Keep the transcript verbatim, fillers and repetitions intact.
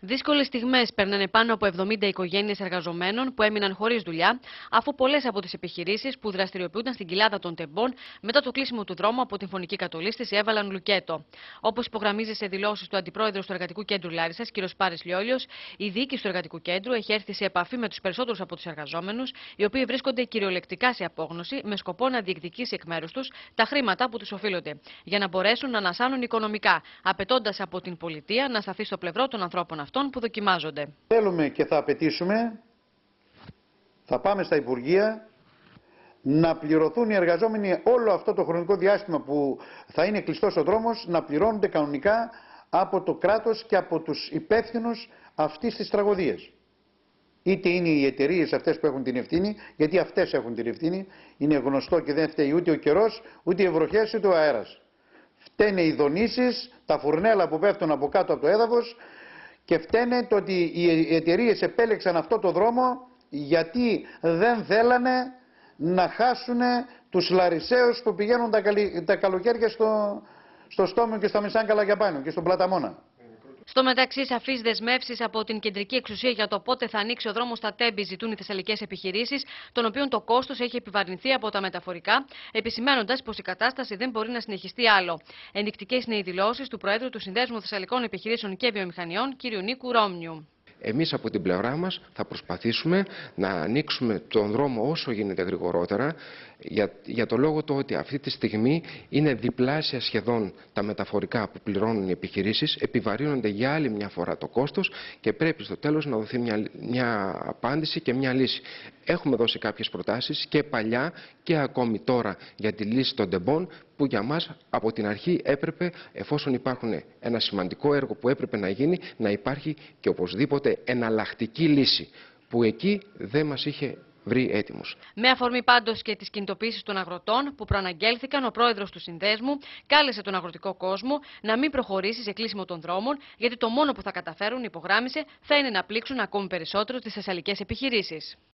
Δύσκολες στιγμές παίρνανε πάνω από εβδομήντα οικογένειες εργαζομένων που έμειναν χωρίς δουλειά, αφού πολλές από τις επιχειρήσεις που δραστηριοποιούνταν στην κοιλάδα των τεμπών μετά το κλείσιμο του δρόμου από την Φωνική Κατολίσθηση έβαλαν λουκέτο. Όπως υπογραμμίζει σε δηλώσεις του Αντιπρόεδρος του Εργατικού Κέντρου Λάρισσας, κ. Πάρης Λιόλιος, η διοίκηση του Εργατικού Κέντρου έχει έρθει σε επαφή με τους περισσότερους από τους εργαζόμενους, οι οποίοι βρίσκονται κυριολεκτικά σε απόγνωση, με σκοπό να διεκδικήσει εκ μέρους τους τα χρήματα που τους οφείλονται, για να μπορέσουν να ανασάνουν οικονομικά, απαιτώντας από την πολιτεία να σταθεί στο πλευρό των ανθρώπων αυτών που δοκιμάζονται. Θέλουμε και θα απαιτήσουμε, θα πάμε στα Υπουργεία, να πληρωθούν οι εργαζόμενοι όλο αυτό το χρονικό διάστημα που θα είναι κλειστός ο δρόμος, να πληρώνονται κανονικά από το κράτος και από τους υπεύθυνους αυτής της τραγωδίας. Είτε είναι οι εταιρείες αυτές που έχουν την ευθύνη, γιατί αυτές έχουν την ευθύνη, είναι γνωστό και δεν φταίει ούτε ο καιρός, ούτε οι βροχές, ούτε ο αέρας. Φταίνε οι δονήσεις, τα φουρνέλα που πέφτουν από κάτω από το έδαφος, και φταίνε το ότι οι εταιρείες επέλεξαν αυτό το δρόμο γιατί δεν θέλανε να χάσουν τους Λαρισαίους που πηγαίνουν τα, καλυ... τα καλοκαίρια στο, στο Στόμιο και στα Μισάγκαλα για πάνω και στον Πλαταμόνα. Στο μεταξύ, σαφείς δεσμεύσεις από την κεντρική εξουσία για το πότε θα ανοίξει ο δρόμος στα Τέμπη ζητούν οι θεσσαλικές επιχειρήσεις, των οποίων το κόστος έχει επιβαρυνθεί από τα μεταφορικά, επισημαίνοντας πως η κατάσταση δεν μπορεί να συνεχιστεί άλλο. Ενδεικτικές είναι οι δηλώσεις του Προέδρου του Συνδέσμου Θεσσαλικών Επιχειρήσεων και Βιομηχανιών, κ. Νίκου Ρόμνιου. Εμείς από την πλευρά μας θα προσπαθήσουμε να ανοίξουμε τον δρόμο όσο γίνεται γρηγορότερα, για, για το λόγο το ότι αυτή τη στιγμή είναι διπλάσια σχεδόν τα μεταφορικά που πληρώνουν οι επιχειρήσεις, επιβαρύνονται για άλλη μια φορά το κόστος και πρέπει στο τέλος να δοθεί μια, μια απάντηση και μια λύση. Έχουμε δώσει κάποιες προτάσεις και παλιά και ακόμη τώρα για τη λύση των τεμπών, που για μας από την αρχή έπρεπε, εφόσον υπάρχουν ένα σημαντικό έργο που έπρεπε να γίνει, να υπάρχει και οπωσδήποτε εναλλακτική λύση, που εκεί δεν μας είχε βρει έτοιμους. Με αφορμή πάντως και τις κινητοποιήσεις των αγροτών που προαναγγέλθηκαν, ο πρόεδρος του Συνδέσμου κάλεσε τον αγροτικό κόσμο να μην προχωρήσει σε κλείσιμο των δρόμων, γιατί το μόνο που θα καταφέρουν, υπογράμμισε, θα είναι να πλήξουν ακόμη περισσότερο τις θεσσαλικές επιχειρήσεις.